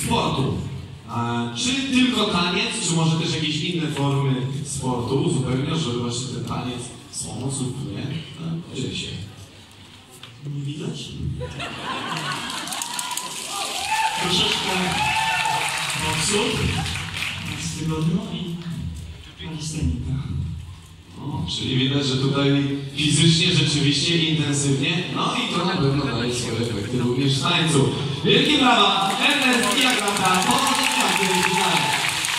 sportu. Czy tylko taniec, czy może też jakieś inne formy sportu uzupełniasz, żeby właśnie ten taniec wspomóc lub nie? Podziel się. Nie widać? Troszeczkę boksu raz w tygodniu i kalistenika. O, czyli widać, że tutaj fizycznie, rzeczywiście intensywnie, no i to na pewno daje swoje efekty również w tańcu. Wielkie brawa, Ernest i Agata, powodzenia w tym finale.